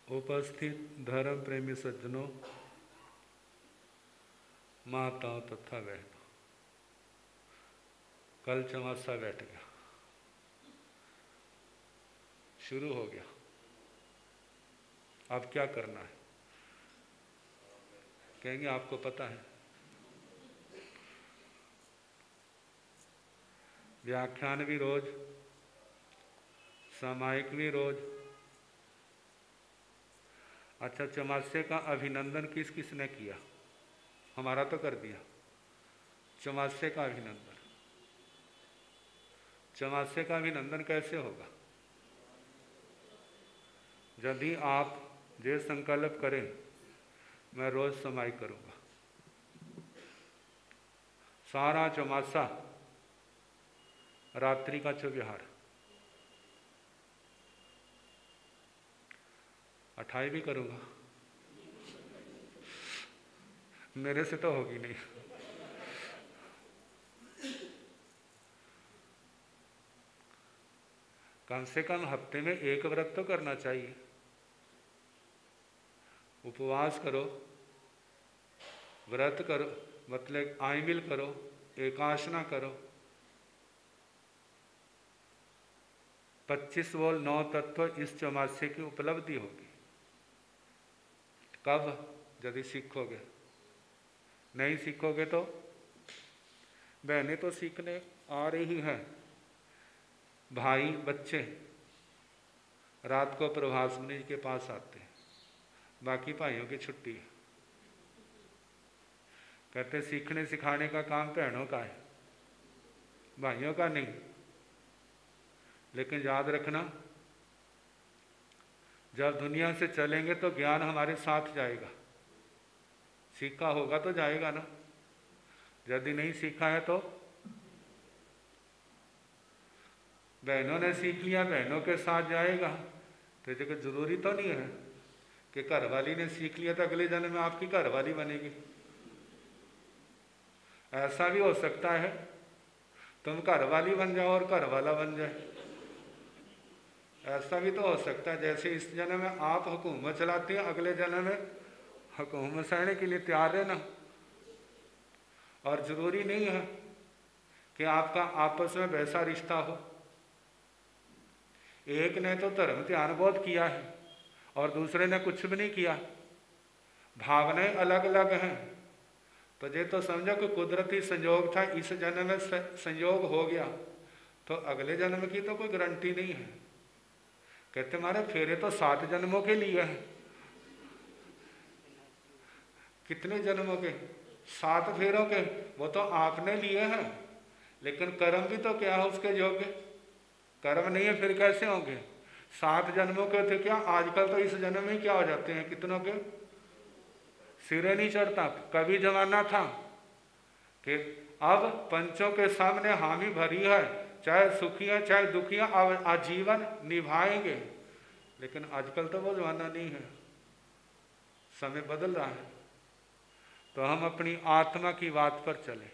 उपस्थित धर्म प्रेमी सज्जनों, माताओं तथा बहनों, कल चमासा बैठ गया, शुरू हो गया। अब क्या करना है? कहेंगे आपको पता है। व्याख्यान भी रोज, सामायिक भी रोज। अच्छा, चमासे का अभिनंदन किस किस ने किया? हमारा तो कर दिया। चमासे का अभिनंदन, चमासे का अभिनंदन कैसे होगा? यदि आप ये संकल्प करें, मैं रोज सामायिक करूंगा, सारा चमासा रात्रि का चौविहार, 28 भी करूंगा, मेरे से तो होगी नहीं। कम से कम हफ्ते में एक व्रत तो करना चाहिए। उपवास करो, व्रत करो, मतलब आयमिल करो, एकाशना करो। 25 बोल 9 तत्व इस चौमासे की उपलब्धि होगी। कब? यदि सीखोगे। नहीं सीखोगे तो बहनें तो सीखने आ रही हैं, भाई बच्चे रात को प्रभास मुनि के पास आते हैं, बाकी भाइयों की छुट्टी है। कहते सीखने सिखाने का काम बहनों का है, भाइयों का नहीं। लेकिन याद रखना, जब दुनिया से चलेंगे तो ज्ञान हमारे साथ जाएगा। सीखा होगा तो जाएगा ना, यदि नहीं सीखा है तो बहनों ने सीख लिया, बहनों के साथ जाएगा। तो देखो, जरूरी तो नहीं है कि घरवाली ने सीख लिया तो अगले जन्म में आपकी घरवाली बनेगी। ऐसा भी हो सकता है तुम घरवाली बन जाओ और घरवाला बन जाए। ऐसा भी तो हो सकता है, जैसे इस जन्म में आप हुकूमत चलाते हैं, अगले जन्म में हुकूमत सहने के लिए तैयार रहना। और जरूरी नहीं है कि आपका आपस में वैसा रिश्ता हो। एक ने तो धर्म ध्यान बहुत किया है और दूसरे ने कुछ भी नहीं किया, भावनाएं अलग अलग हैं। तो ये तो समझो कि कुदरती संयोग था, इस जन्म में संयोग हो गया, तो अगले जन्म की तो कोई गारंटी नहीं है। कहते हमारे फेरे तो 7 जन्मों के लिए हैं। कितने जन्मों के? 7 फेरों के। वो तो आपने लिए हैं, लेकिन कर्म भी तो क्या है उसके योग्य? कर्म नहीं है फिर कैसे होंगे? 7 जन्मों के थे क्या? आजकल तो इस जन्म में क्या हो जाते हैं कितनों के सिरे नहीं चढ़ता। कभी जमाना था कि अब पंचों के सामने हामी भरी है, चाहे सुखी है चाहे दुखी है, अब आजीवन निभाएंगे। लेकिन आजकल तो वो जमाना नहीं है, समय बदल रहा है। तो हम अपनी आत्मा की बात पर चले।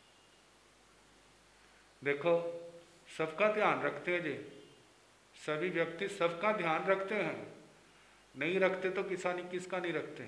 देखो, सबका ध्यान रखते हैं जी, सभी व्यक्ति सबका ध्यान रखते हैं। नहीं रखते तो किसका नहीं रखते।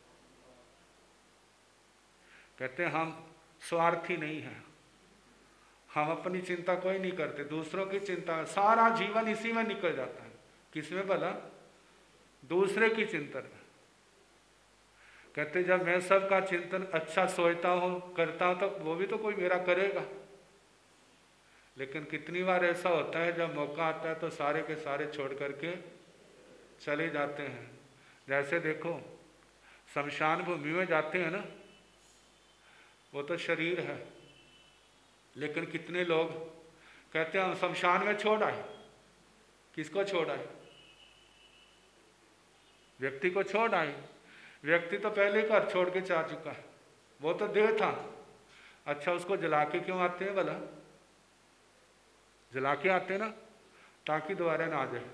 कहते हैं हम स्वार्थी नहीं हैं, हम अपनी चिंता कोई नहीं करते, दूसरों की चिंता। सारा जीवन इसी में निकल जाता है। किसमें भला? दूसरे की चिंतन में। कहते जब मैं सबका चिंतन अच्छा सोचता हूँ, करता हूँ, तो वो भी तो कोई मेरा करेगा। लेकिन कितनी बार ऐसा होता है जब मौका आता है तो सारे के सारे छोड़ करके चले जाते हैं। जैसे देखो, शमशान भूमि में जाते हैं ना, वो तो शरीर है, लेकिन कितने लोग कहते हैं हम शमशान में छोड़ आए। किसको छोड़ आए? व्यक्ति को छोड़ आए। व्यक्ति तो पहले घर छोड़ के जा चुका है, वो तो देह था। अच्छा, उसको जला के क्यों आते हैं भला? जला के आते ना ताकि दोबारा ना आ जाए।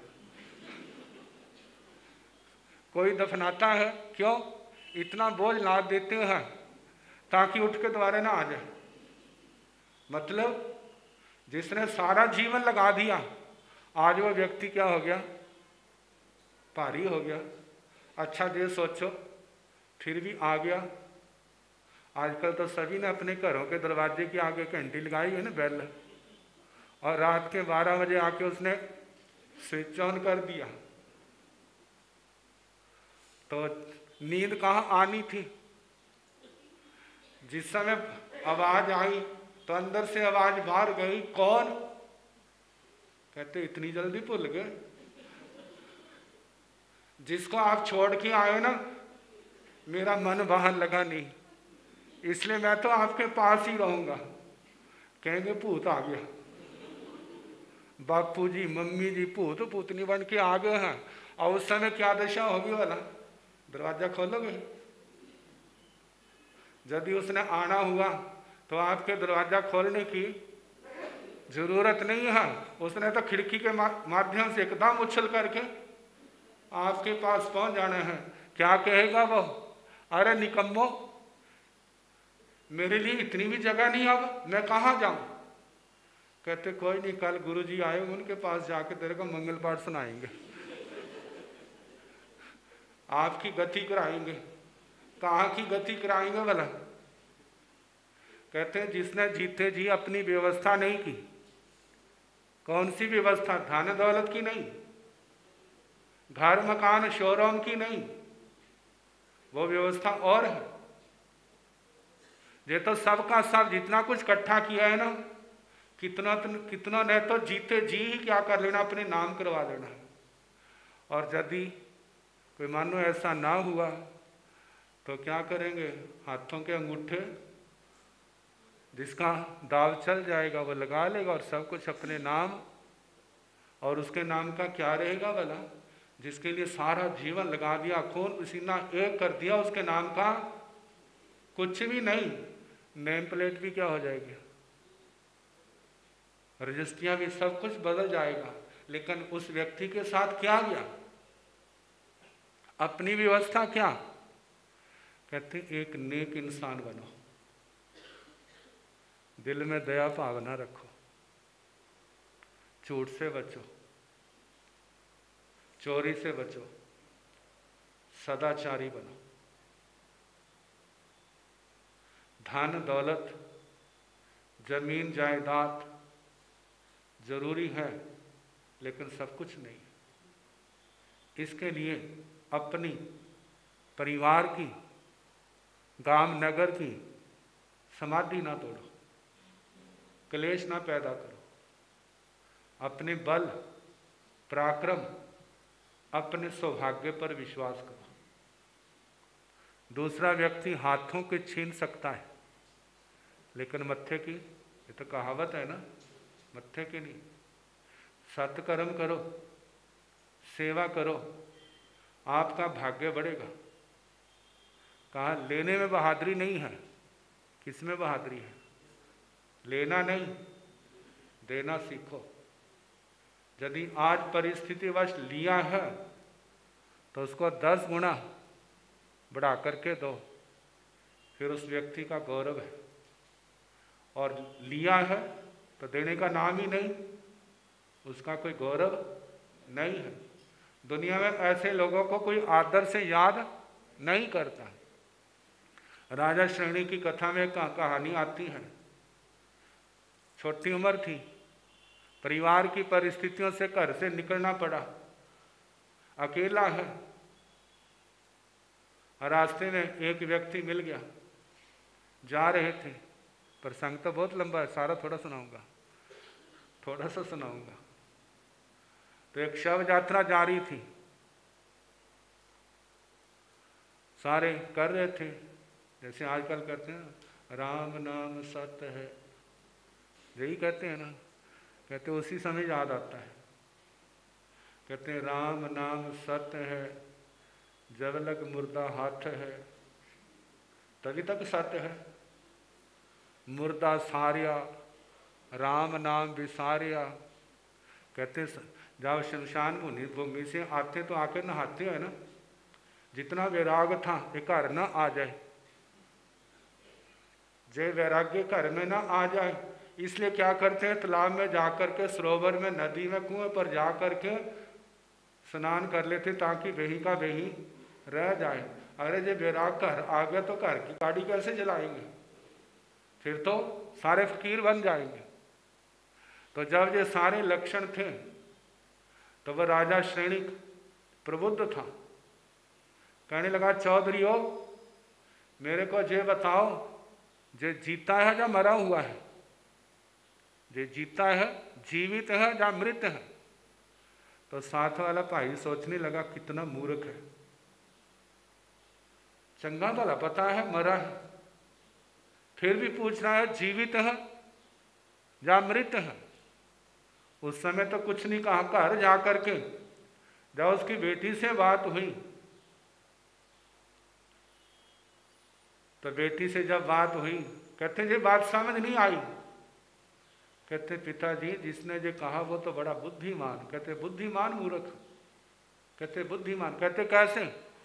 कोई दफनाता है क्यों? इतना बोझ लाद देते हैं ताकि उठ के दोबारा ना आ जाए। मतलब जिसने सारा जीवन लगा दिया, आज वो व्यक्ति क्या हो गया? भारी हो गया। अच्छा ये सोचो, फिर भी आ गया। आजकल तो सभी ने अपने घरों के दरवाजे के आगे घंटी लगाई है ना, बेल, और रात के 12 बजे आके उसने स्विच ऑन कर दिया। तो नींद कहाँ आनी थी? जिस समय आवाज आई तो अंदर से आवाज बाहर गई, कौन? कहते इतनी जल्दी भूल गए? जिसको आप छोड़ के आए ना, मेरा मन वहां लगा नहीं, इसलिए मैं तो आपके पास ही रहूंगा। कहेंगे भूत आ गया, बापू जी मम्मी जी भूत भूतनी बन के आ गए हैं। और उस समय क्या दशा होगी वाला? दरवाजा खोलोगे? यदि उसने आना हुआ तो आपके दरवाजा खोलने की जरूरत नहीं है, उसने तो खिड़की के माध्यम से एकदम उछल करके आपके पास पहुंच जाना है। क्या कहेगा वो? अरे निकम्मो, मेरे लिए इतनी भी जगह नहीं, अब मैं कहाँ जाऊं? कहते कोई नहीं, कल गुरुजी आए, उनके पास जाके तेरे को मंगल पाठ सुनाएंगे, आपकी गति कराएंगे। कहाँ की गति कराएंगे भला? कहते हैं जिसने जीते जी अपनी व्यवस्था नहीं की। कौन सी व्यवस्था? धन दौलत की नहीं, घर मकान शोरूम की नहीं, वो व्यवस्था और है। ये तो सबका सब जितना कुछ इकट्ठा किया है ना, कितना ने तो जीते जी ही क्या कर लेना, अपने नाम करवा लेना। और यदि कोई मानो ऐसा ना हुआ तो क्या करेंगे? हाथों के अंगूठे जिसका दाव चल जाएगा वो लगा लेगा और सब कुछ अपने नाम। और उसके नाम का क्या रहेगा भला? जिसके लिए सारा जीवन लगा दिया, खून पसीना एक कर दिया, उसके नाम का कुछ भी नहीं। नेम प्लेट भी क्या हो जाएगी, रजिस्ट्रियां भी, सब कुछ बदल जाएगा। लेकिन उस व्यक्ति के साथ क्या गया? अपनी व्यवस्था क्या? कहते एक नेक इंसान बनो, दिल में दया भावना रखो, झूठ से बचो, चोरी से बचो, सदाचारी बनो। धन दौलत जमीन जायदाद जरूरी है, लेकिन सब कुछ नहीं। इसके लिए अपनी परिवार की, गांव नगर की समाधि ना तोड़ो, क्लेश ना पैदा करो, अपने बल पराक्रम, अपने सौभाग्य पर विश्वास करो। दूसरा व्यक्ति हाथों के छीन सकता है, लेकिन मत्थे की, ये तो कहावत है ना, मत्थे की नहीं। सत्कर्म करो, सेवा करो, आपका भाग्य बढ़ेगा। कहा लेने में बहादुरी नहीं है, किसमें बहादुरी है? लेना नहीं, देना सीखो। यदि आज परिस्थितिवश लिया है तो उसको 10 गुना बढ़ा करके दो, फिर उस व्यक्ति का गौरव है। और लिया है तो देने का नाम ही नहीं, उसका कोई गौरव नहीं है। दुनिया में ऐसे लोगों को कोई आदर से याद नहीं करता। राजा श्रेणी की कथा में कहानी आती है। छोटी उम्र थी, परिवार की परिस्थितियों से घर से निकलना पड़ा, अकेला है। रास्ते में एक व्यक्ति मिल गया, जा रहे थे। प्रसंग तो बहुत लंबा है, सारा थोड़ा सुनाऊंगा, थोड़ा सा सुनाऊंगा। तो एक शव यात्रा जारी थी, सारे कर रहे थे जैसे आजकल करते हैं, राम नाम सत्य है, यही कहते हैं ना। कहते उसी समय याद आता है, कहते हैं राम नाम सत्य है, जब लग मुर्दा हाथ है, तभी तक सत्य है। मुर्दा सारिया, राम नाम विसारिया। कहते जब शमशान भूमि से आते तो आके नहाते है ना, जितना वैराग था ये घर ना आ जाए, जे वैराग्य घर में ना आ जाए, इसलिए क्या करते हैं, तालाब में जाकर के, सरोवर में, नदी में, कुएं पर जा करके स्नान कर लेते, ताकि वही का वही रह जाए। अरे जब बैराग घर आ गया तो घर की गाड़ी कैसे जलाएंगे, फिर तो सारे फकीर बन जाएंगे। तो जब ये सारे लक्षण थे तो वह राजा श्रेणिक प्रबुद्ध था। कहने लगा, चौधरी हो, मेरे को ये बताओ, जे जीता है या मरा हुआ है? जे जीता है, जीवित है या मृत है? तो साथ वाला भाई सोचने लगा, कितना मूर्ख है, चंगा भला पता है मरा है, फिर भी पूछ रहा है जीवित है या मृत है। उस समय तो कुछ नहीं कहा। घर जाकर के जब उसकी बेटी से बात हुई तो बेटी से जब बात हुई, कहते ये बात समझ नहीं आई। कहते पिताजी, जिसने ये कहा वो तो बड़ा बुद्धिमान। कहते बुद्धिमान मूर्ख? कहते बुद्धिमान। कहते कैसे?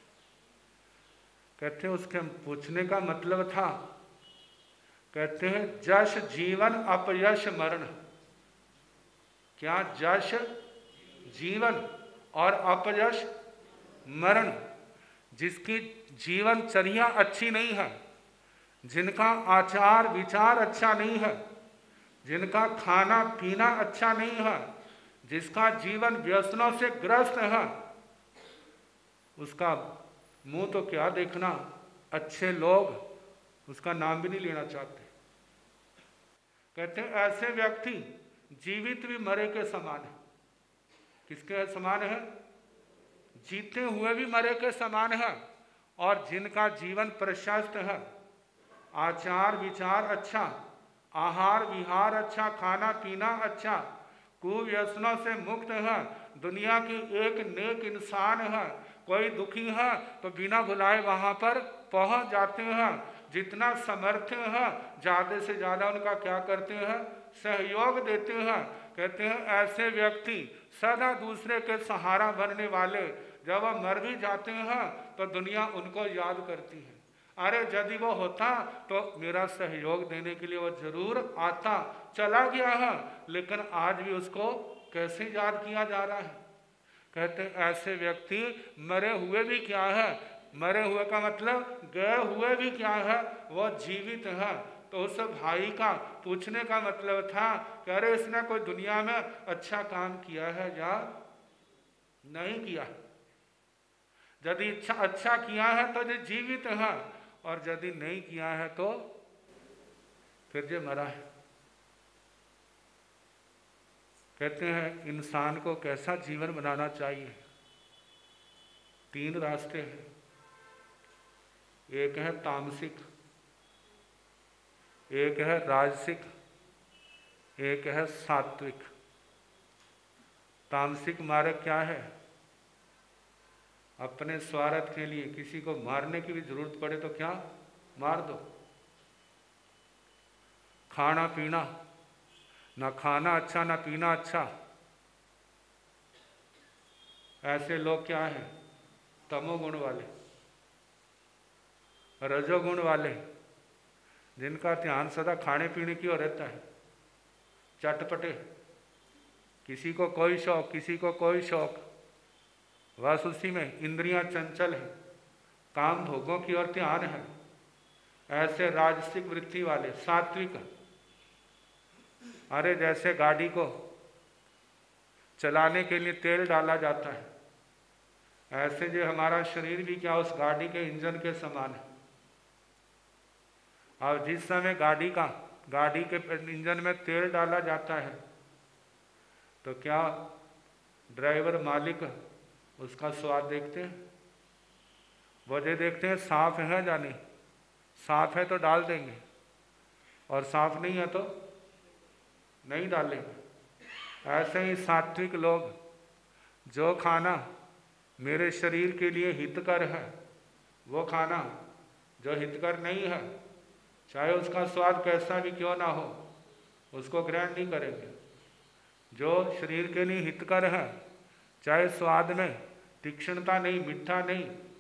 कहते उसके पूछने का मतलब था, कहते हैं जश जीवन अपयश मरण। क्या? जश जीवन और अपयश मरण। जिसकी जीवनचर्या अच्छी नहीं है, जिनका आचार विचार अच्छा नहीं है, जिनका खाना पीना अच्छा नहीं है, जिसका जीवन व्यसनों से ग्रस्त है, उसका मुंह तो क्या देखना, अच्छे लोग उसका नाम भी नहीं लेना चाहते। कहते हैं ऐसे व्यक्ति जीवित भी मरे के समान है। किसके समान है? जीते हुए भी मरे के समान है। और जिनका जीवन प्रशस्त है, आचार विचार अच्छा, आहार विहार अच्छा, खाना पीना अच्छा, कुव्यसनों से मुक्त है, दुनिया की एक नेक इंसान है, कोई दुखी है तो बिना बुलाए वहां पर पहुंच जाते हैं। जितना समर्थ्य है ज्यादा से ज्यादा उनका क्या करते हैं? सहयोग देते हैं। कहते हैं ऐसे व्यक्ति सदा दूसरे के सहारा बनने वाले, जब वह मर भी जाते हैं तो दुनिया उनको याद करती है। अरे यदि वो होता तो मेरा सहयोग देने के लिए वो जरूर आता। चला गया है लेकिन आज भी उसको कैसे याद किया जा रहा है। कहते हैं ऐसे व्यक्ति मरे हुए भी क्या है? मरे हुए का मतलब गए हुए भी क्या है? वो जीवित है। तो उस भाई का पूछने का मतलब था कि अरे इसने कोई दुनिया में अच्छा काम किया है या नहीं किया। यदि अच्छा किया है तो ये जीवित है, और यदि नहीं किया है तो फिर ये मरा है। कहते हैं इंसान को कैसा जीवन बनाना चाहिए? 3 रास्ते हैं। एक है तामसिक, एक है राजसिक, एक है सात्विक। तामसिक मार्ग क्या है? अपने स्वार्थ के लिए किसी को मारने की भी जरूरत पड़े तो क्या मार दो। खाना पीना, ना खाना अच्छा ना पीना अच्छा। ऐसे लोग क्या हैं? तमोगुण वाले, रजोगुण वाले, जिनका ध्यान सदा खाने पीने की ओर रहता है। चटपटे, किसी को कोई शौक, किसी को कोई शौक, बस उसी में इंद्रियां चंचल है, काम भोगों की ओर ध्यान है। ऐसे राजसिक वृत्ति वाले। सात्विक, अरे जैसे गाड़ी को चलाने के लिए तेल डाला जाता है, ऐसे जो हमारा शरीर भी क्या उस गाड़ी के इंजन के समान है। और जिस समय गाड़ी के इंजन में तेल डाला जाता है तो क्या ड्राइवर मालिक उसका स्वाद देखते हैं? वजह देखते हैं साफ है या नहीं। साफ है तो डाल देंगे, और साफ नहीं है तो नहीं डालेंगे। ऐसे ही सात्विक लोग, जो खाना मेरे शरीर के लिए हितकर है, वो खाना जो हितकर नहीं है, चाहे उसका स्वाद कैसा भी क्यों ना हो, उसको ग्रहण नहीं करेंगे। जो शरीर के लिए हितकर है, चाहे स्वाद में तीक्ष्णता नहीं, मीठा नहीं,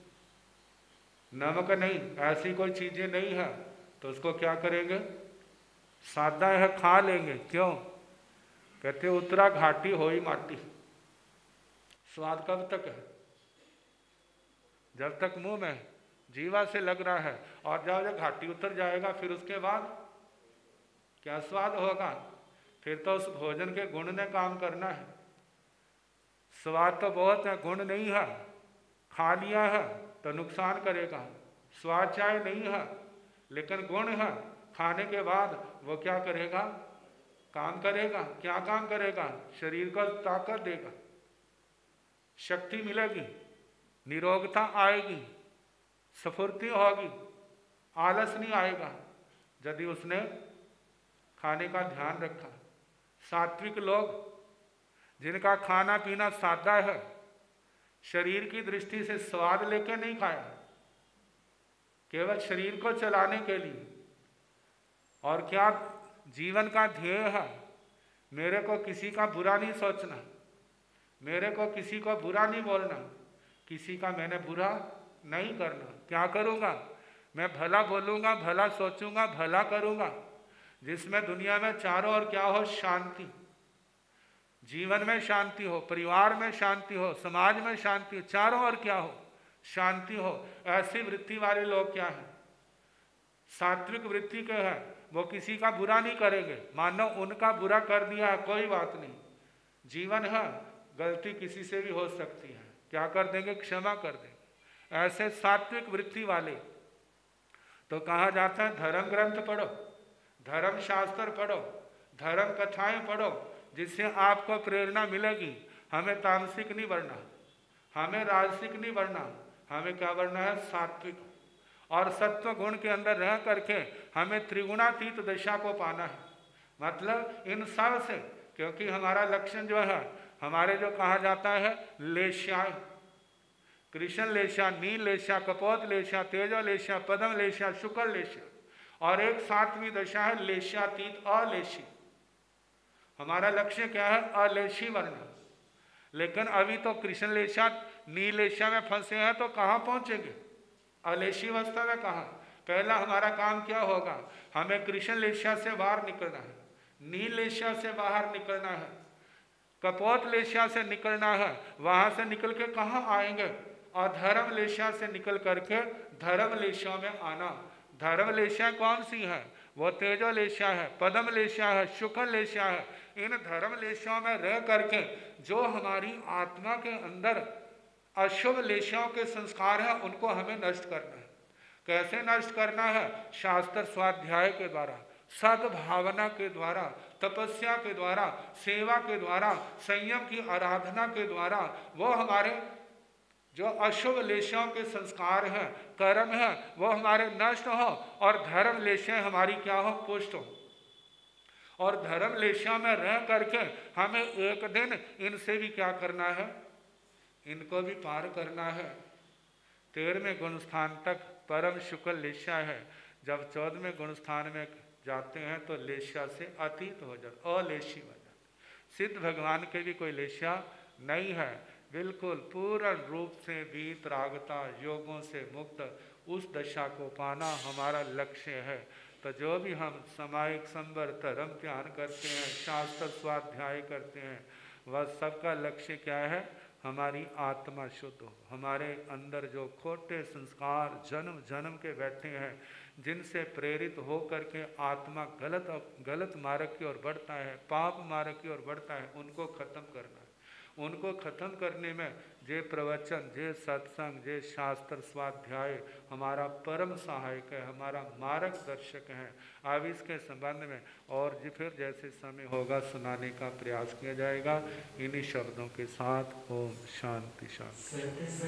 नमक नहीं, ऐसी कोई चीजें नहीं है, तो उसको क्या करेंगे? सादा है खा लेंगे। क्यों? कहते उतरा घाटी होई माटी। स्वाद कब तक है? जब तक मुंह में जीवा से लग रहा है, और जब घाटी उतर जाएगा फिर उसके बाद क्या स्वाद होगा? फिर तो उस भोजन के गुण ने काम करना है। स्वाद तो बहुत है, गुण नहीं है। खा लिया है तो नुकसान करेगा। स्वाद चाहे नहीं है लेकिन गुण है, खाने के बाद वो क्या करेगा? काम करेगा। क्या काम करेगा? शरीर को ताकत देगा, शक्ति मिलेगी, निरोगता आएगी, स्फूर्ति होगी, आलस नहीं आएगा यदि उसने खाने का ध्यान रखा। सात्विक लोग जिनका खाना पीना सादा है, शरीर की दृष्टि से स्वाद लेके नहीं खाया, केवल शरीर को चलाने के लिए, और क्या जीवन का ध्येय है, मेरे को किसी का बुरा नहीं सोचना, मेरे को किसी को बुरा नहीं बोलना, किसी का मैंने बुरा नहीं करना। क्या करूँगा? मैं भला बोलूँगा, भला सोचूंगा, भला करूँगा, जिसमें दुनिया में चारों ओर क्या हो? शांति। जीवन में शांति हो, परिवार में शांति हो, समाज में शांति हो, चारों ओर क्या हो? शांति हो। ऐसी वृत्ति वाले लोग क्या है? सात्विक वृत्ति के हैं। वो किसी का बुरा नहीं करेंगे, मानो उनका बुरा कर दिया है, कोई बात नहीं, जीवन है, गलती किसी से भी हो सकती है, क्या कर देंगे? क्षमा कर देंगे। ऐसे सात्विक वृत्ति वाले तो कहा जाता है धर्म ग्रंथ पढ़ो, धर्म शास्त्र पढ़ो, धर्म कथाएं पढ़ो, जिससे आपको प्रेरणा मिलेगी। हमें तामसिक नहीं बढ़ना, हमें राजसिक नहीं बढ़ना, हमें क्या बढ़ना है? सात्विक। और सत्व गुण के अंदर रह करके हमें त्रिगुणातीत दशा को पाना है। मतलब इन सब से, क्योंकि हमारा लक्षण जो है, हमारे जो कहा जाता है लेश्याएं, कृष्ण लेशा, नील लेशा, कपोत लेशा, तेजो लेशा, पदम लेशा, शुक्ल लेशा, और एक सातवीं दशा है लेशातीत, अलेशी। हमारा लक्ष्य क्या है? अलेशी बनना। लेकिन अभी तो कृष्ण लेशा, नील लेशा में फंसे हैं, तो कहाँ पहुँचेंगे? अलेशी अवस्था में कहाँ? पहला हमारा काम क्या होगा? हमें कृष्ण लेशा से बाहर निकलना है, नील लेशा से बाहर निकलना है, कपोत लेशा से निकलना है। वहाँ से निकल के कहाँ आएंगे? और धर्म लेशा से निकल करके धर्म लेशा में आना। धर्म लेशा कौन सी है? वो तेजो लेशा है, पदम लेशा है, शुक्ल लेशा है। इन धर्म लेशाओं में रह करके जो हमारी आत्मा के अंदर अशुभ लेशाओं के संस्कार हैं, उनको हमें नष्ट करना है। कैसे नष्ट करना है? शास्त्र स्वाध्याय के द्वारा, सद्भावना के द्वारा, तपस्या के द्वारा, सेवा के द्वारा, संयम की आराधना के द्वारा वो हमारे जो अशुभ लेशाओं के संस्कार हैं, कर्म हैं, वो हमारे नष्ट हो और धर्म लेशाएं हमारी क्या हो? पुष्ट हो। और धर्म लेशा में रह करके हमें एक दिन इनसे भी क्या करना है? इनको भी पार करना है। 13वें गुण स्थान तक परम शुक्ल लेशा है। जब 14वें गुण स्थान में जाते हैं तो लेशा से अतीत हो जाते, अलेशी हो जाते। सिद्ध भगवान के भी कोई लेशा नहीं है, बिल्कुल पूर्ण रूप से वीतरागता योगों से मुक्त उस दशा को पाना हमारा लक्ष्य है। तो जो भी हम सामायिक संवर धर्म ध्यान करते हैं, शास्त्र स्वाध्याय करते हैं, वह सबका लक्ष्य क्या है? हमारी आत्मा शुद्ध हो। हमारे अंदर जो खोटे संस्कार जन्म जन्म के बैठे हैं, जिनसे प्रेरित हो करके आत्मा गलत मार्ग की ओर बढ़ता है, पाप मार्ग की ओर बढ़ता है, उनको खत्म करना है। उनको खत्म करने में जे प्रवचन, जे सत्संग, जे शास्त्र स्वाध्याय हमारा परम सहायक है, हमारा मार्गदर्शक है। अब इसके संबंध में और फिर जैसे समय होगा सुनाने का प्रयास किया जाएगा। इन्हीं शब्दों के साथ ओम शांति शांति।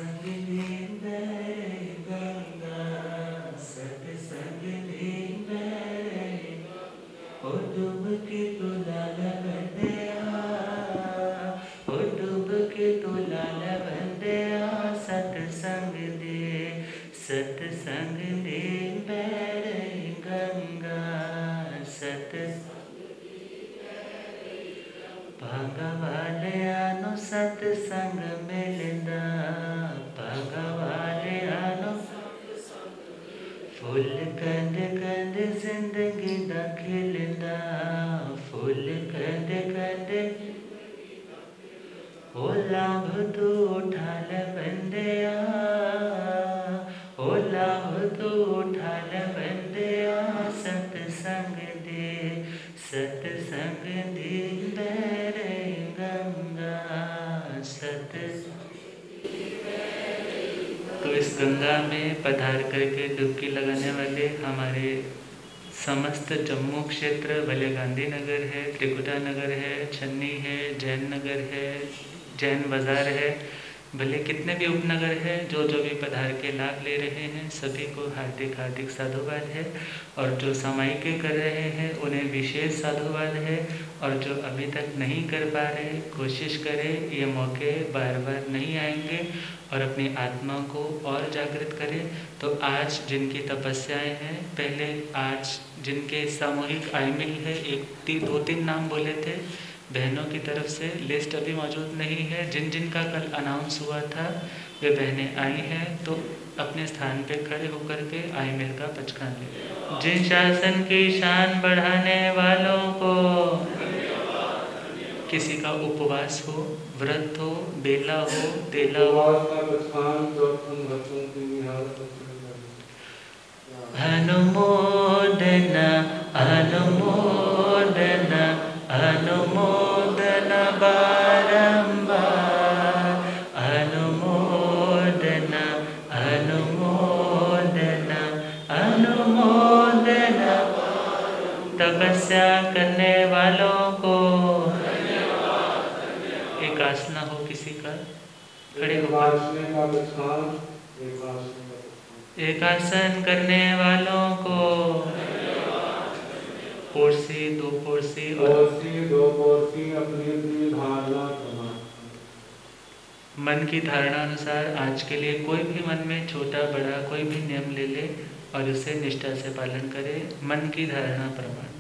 सत्संग दे बैर गंगा, भगवान सत्संग मिलदा, भगवान फुल कंद कंद जिंदगी दा खिलदा, फुल कंद कंद ओ लाभ तू उठा ले बंदिया। तो इस गंगा में पधार करके डुबकी लगाने वाले हमारे समस्त जम्मू क्षेत्र, भले गांधीनगर है, त्रिकुटा नगर है, छन्नी है, जैन नगर है, जैन बाज़ार है, भले कितने भी उपनगर हैं, जो भी पधार के लाभ ले रहे हैं, सभी को हार्दिक हार्दिक साधुवाद है। और जो सामायिक कर रहे हैं उन्हें विशेष साधुवाद है। और जो अभी तक नहीं कर पा रहे, कोशिश करें, ये मौके बार बार नहीं आएंगे और अपनी आत्मा को और जागृत करें। तो आज जिनकी तपस्याएं हैं, पहले आज जिनके सामूहिक आय मिल है, 2-3 नाम बोले थे बहनों की तरफ से, लिस्ट अभी मौजूद नहीं है। जिन जिन का कल अनाउंस हुआ था वे बहनें आई हैं, तो अपने स्थान पे खड़े होकर के आई मेल का पचकान लें। जिन शासन की शान बढ़ाने वालों को किसी का उपवास हो, व्रत हो, बेला हो, तेला हो, अनुमोदन अनुमोदन अनुमोदन बारंबार, अनुमोदन अनुमोदन अनुमोदन। तपस्या करने वालों को एक आसना हो किसी का, खड़े होकर एक आसन करने वालों को पोरसी दो पोरसी अपनी धारणा मन की धारणा अनुसार आज के लिए कोई भी मन में छोटा बड़ा कोई भी नियम ले ले और उसे निष्ठा से पालन करे। मन की धारणा प्रमाण।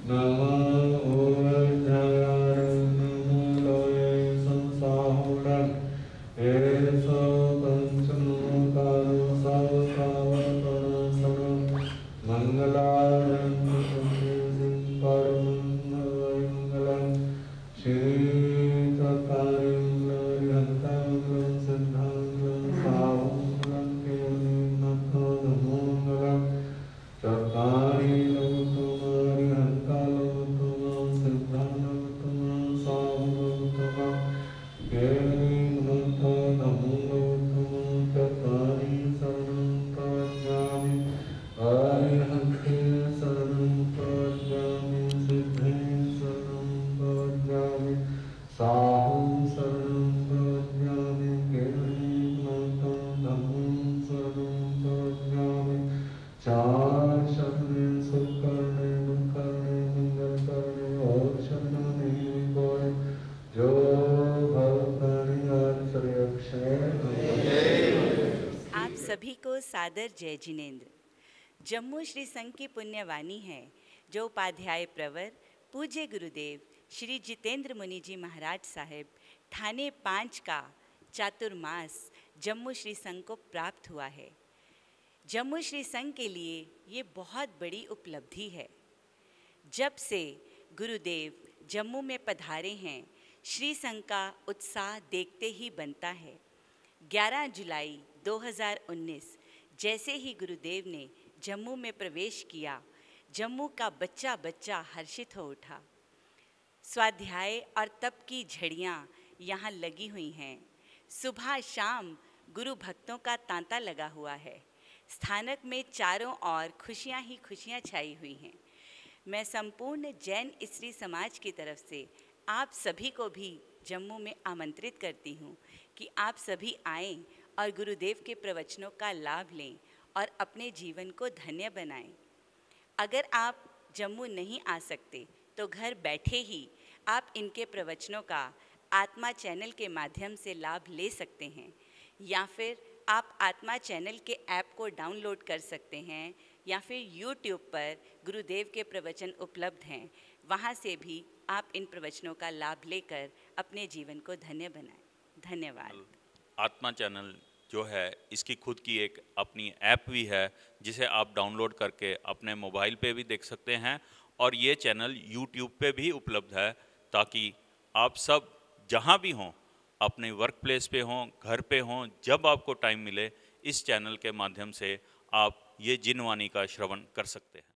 सभी को सादर जय जिनेंद्र। जम्मू श्री संघ की पुण्यवाणी है जो उपाध्याय प्रवर पूज्य गुरुदेव श्री जितेंद्र मुनि जी महाराज साहेब थाने 5 का चातुर्मास जम्मू श्री संघ को प्राप्त हुआ है। जम्मू श्री संघ के लिए ये बहुत बड़ी उपलब्धि है। जब से गुरुदेव जम्मू में पधारे हैं, श्री संघ का उत्साह देखते ही बनता है। 11 जुलाई 2019 जैसे ही गुरुदेव ने जम्मू में प्रवेश किया, जम्मू का बच्चा बच्चा हर्षित हो उठा। स्वाध्याय और तप की झड़ियाँ यहाँ लगी हुई हैं। सुबह शाम गुरु भक्तों का तांता लगा हुआ है। स्थानक में चारों ओर खुशियाँ ही खुशियाँ छाई हुई हैं। मैं संपूर्ण जैन स्त्री समाज की तरफ से आप सभी को भी जम्मू में आमंत्रित करती हूँ कि आप सभी आएं और गुरुदेव के प्रवचनों का लाभ लें और अपने जीवन को धन्य बनाएं। अगर आप जम्मू नहीं आ सकते तो घर बैठे ही आप इनके प्रवचनों का आत्मा चैनल के माध्यम से लाभ ले सकते हैं, या फिर आप आत्मा चैनल के ऐप को डाउनलोड कर सकते हैं, या फिर YouTube पर गुरुदेव के प्रवचन उपलब्ध हैं, वहाँ से भी आप इन प्रवचनों का लाभ लेकर अपने जीवन को धन्य बनाएं। धन्यवाद। आत्मा चैनल जो है, इसकी खुद की एक अपनी ऐप भी है जिसे आप डाउनलोड करके अपने मोबाइल पे भी देख सकते हैं, और ये चैनल YouTube पे भी उपलब्ध है, ताकि आप सब जहाँ भी हों, अपने वर्क प्लेस पे हों, घर पे हों, जब आपको टाइम मिले, इस चैनल के माध्यम से आप ये जिनवाणी का श्रवण कर सकते हैं।